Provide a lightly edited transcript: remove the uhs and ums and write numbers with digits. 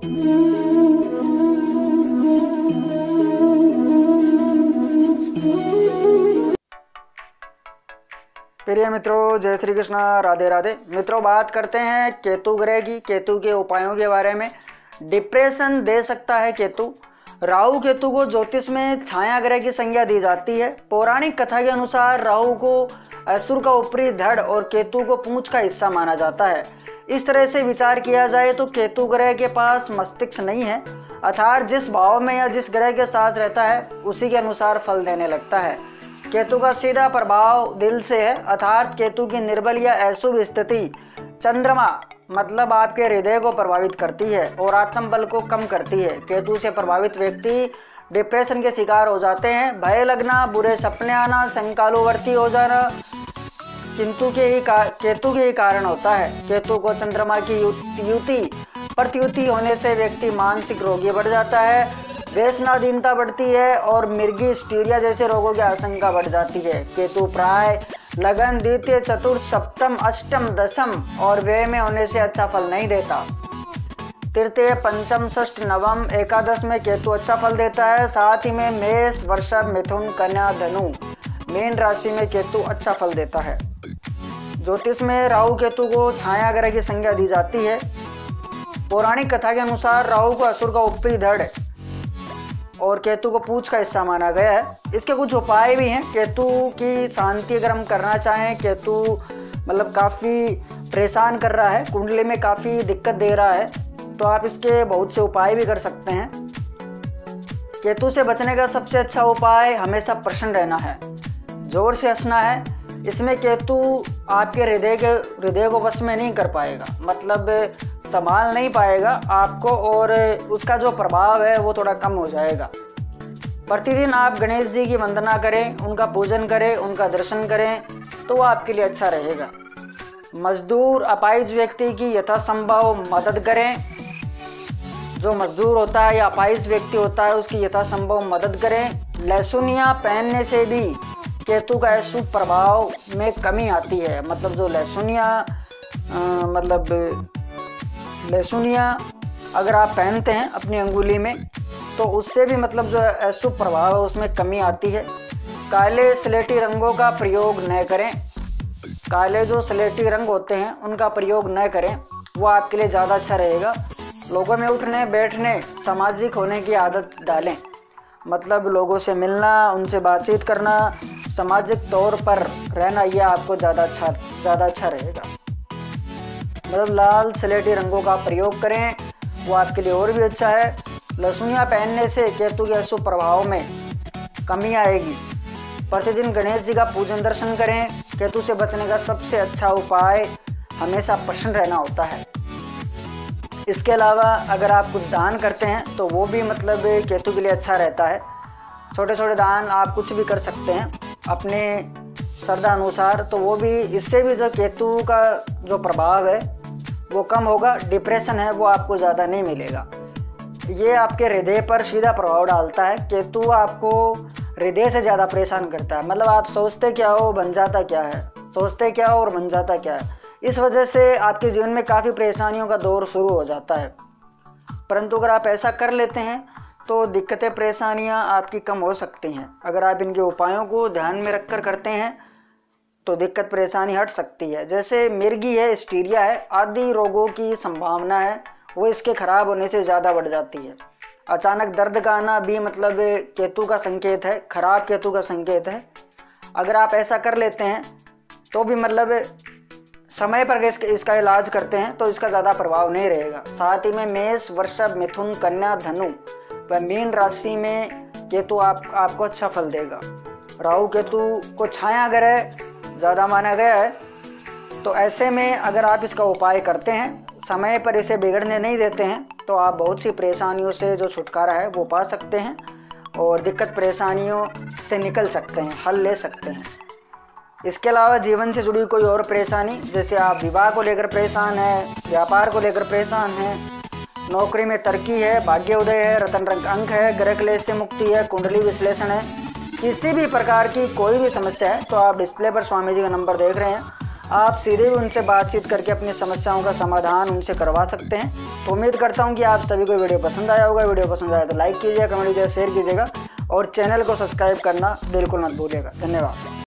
प्रिय मित्रों, जय श्री कृष्ण, राधे राधे। मित्रों, बात करते हैं केतु ग्रह की, केतु के उपायों के बारे में। डिप्रेशन दे सकता है केतु। राहु केतु को ज्योतिष में छाया ग्रह की संज्ञा दी जाती है। पौराणिक कथा के अनुसार राहु को असुर का ऊपरी धड़ और केतु को पूंछ का हिस्सा माना जाता है। इस तरह से विचार किया जाए तो केतु ग्रह के पास मस्तिष्क नहीं है, अर्थात जिस भाव में या जिस ग्रह के साथ रहता है उसी के अनुसार फल देने लगता है। केतु का सीधा प्रभाव दिल से है, अर्थात केतु की निर्बल या अशुभ स्थिति चंद्रमा मतलब आपके हृदय को प्रभावित करती है और आत्मबल को कम करती है। केतु से प्रभावित व्यक्ति डिप्रेशन के शिकार हो जाते हैं। भय लगना, बुरे सपने आना, शंकालुवर्ती हो जाना केतु के ही कारण होता है। केतु को चंद्रमा की प्रत्युति होने से व्यक्ति मानसिक रोगी बढ़ जाता है, व्यसनाधीनता बढ़ती है और मिर्गी हिस्टीरिया जैसे रोगों की आशंका बढ़ जाती है। केतु प्राय लगन, द्वितीय, चतुर्थ, सप्तम, अष्टम, दशम और व्यय में होने से अच्छा फल नहीं देता। तृतीय, पंचम, षष्ठ, नवम, एकादश में केतु अच्छा फल देता है। साथ ही में मेष, वृषभ, मिथुन, कन्या, धनु, मीन राशि में केतु अच्छा फल देता है। ज्योतिष में राहु केतु को छाया ग्रह की संज्ञा दी जाती है। पौराणिक कथा के अनुसार राहु को असुर का ऊपरी धड़ और केतु को पूंछ का हिस्सा माना गया है। इसके कुछ उपाय भी हैं। केतु की शांति अगर हम करना चाहें, केतु मतलब काफ़ी परेशान कर रहा है, कुंडली में काफ़ी दिक्कत दे रहा है, तो आप इसके बहुत से उपाय भी कर सकते हैं। केतु से बचने का सबसे अच्छा उपाय हमेशा प्रसन्न रहना है, जोर से हंसना है। इसमें केतु आपके हृदय को वश में नहीं कर पाएगा, मतलब संभाल नहीं पाएगा आपको, और उसका जो प्रभाव है वो थोड़ा कम हो जाएगा। प्रतिदिन आप गणेश जी की वंदना करें, उनका पूजन करें, उनका दर्शन करें, तो वो आपके लिए अच्छा रहेगा। मजदूर अपाहिज व्यक्ति की यथासंभव मदद करें। जो मजदूर होता है या अपाहिज व्यक्ति होता है उसकी यथासंभव मदद करें। लहसुनिया पहनने से भी केतु का अशुभ प्रभाव में कमी आती है। मतलब जो लहसुनिया अगर आप पहनते हैं अपनी अंगुली में तो उससे भी मतलब जो अशुभ प्रभाव है उसमें कमी आती है। काले स्लेटी रंगों का प्रयोग न करें। काले जो स्लेटी रंग होते हैं उनका प्रयोग न करें, वो आपके लिए ज़्यादा अच्छा रहेगा। लोगों में उठने बैठने, सामाजिक होने की आदत डालें। मतलब लोगों से मिलना, उनसे बातचीत करना, सामाजिक तौर पर रहना, यह आपको ज़्यादा अच्छा रहेगा। मतलब लाल स्लेटी रंगों का प्रयोग करें, वो आपके लिए और भी अच्छा है। लहसुनिया पहनने से केतु के अशुभ प्रभाव में कमी आएगी। प्रतिदिन गणेश जी का पूजन दर्शन करें। केतु से बचने का सबसे अच्छा उपाय हमेशा प्रसन्न रहना होता है। इसके अलावा अगर आप कुछ दान करते हैं तो वो भी मतलब केतु के लिए अच्छा रहता है। छोटे छोटे दान आप कुछ भी कर सकते हैं अपने श्रद्धा अनुसार, तो वो भी, इससे भी जो केतु का जो प्रभाव है वो कम होगा। डिप्रेशन है वो आपको ज़्यादा नहीं मिलेगा। ये आपके हृदय पर सीधा प्रभाव डालता है। केतु आपको हृदय से ज़्यादा परेशान करता है। मतलब आप सोचते क्या हो बन जाता क्या है, सोचते क्या हो और बन जाता क्या है। इस वजह से आपके जीवन में काफ़ी परेशानियों का दौर शुरू हो जाता है। परंतु अगर आप ऐसा कर लेते हैं तो दिक्कतें परेशानियां आपकी कम हो सकती हैं। अगर आप इनके उपायों को ध्यान में रखकर करते हैं तो दिक्कत परेशानी हट सकती है। जैसे मिर्गी है, हिस्टीरिया है आदि रोगों की संभावना है वो इसके खराब होने से ज़्यादा बढ़ जाती है। अचानक दर्द का आना भी मतलब केतु का संकेत है, खराब केतु का संकेत है। अगर आप ऐसा कर लेते हैं तो भी मतलब समय पर इसका इलाज करते हैं तो इसका ज़्यादा प्रभाव नहीं रहेगा। साथ ही में मेष, वृषभ, मिथुन, कन्या, धनु व मीन राशि में केतु आपको अच्छा फल देगा। राहु केतु को छाया ग्रह ज़्यादा माना गया है, तो ऐसे में अगर आप इसका उपाय करते हैं, समय पर इसे बिगड़ने नहीं देते हैं, तो आप बहुत सी परेशानियों से जो छुटकारा है वो पा सकते हैं और दिक्कत परेशानियों से निकल सकते हैं, हल ले सकते हैं। इसके अलावा जीवन से जुड़ी कोई और परेशानी, जैसे आप विवाह को लेकर परेशान हैं, व्यापार को लेकर परेशान हैं, नौकरी में तरक्की है, भाग्य उदय है, रतन रंग अंक है, ग्रह क्लेश से मुक्ति है, कुंडली विश्लेषण है, किसी भी प्रकार की कोई भी समस्या है तो आप डिस्प्ले पर स्वामी जी का नंबर देख रहे हैं, आप सीधे भी उनसे बातचीत करके अपनी समस्याओं का समाधान उनसे करवा सकते हैं। तो उम्मीद करता हूं कि आप सभी को वीडियो पसंद आया होगा। वीडियो पसंद आया तो लाइक कीजिएगा, कमेंट कीजिएगा, शेयर कीजिएगा और चैनल को सब्सक्राइब करना बिल्कुल मत भूलिएगा। धन्यवाद।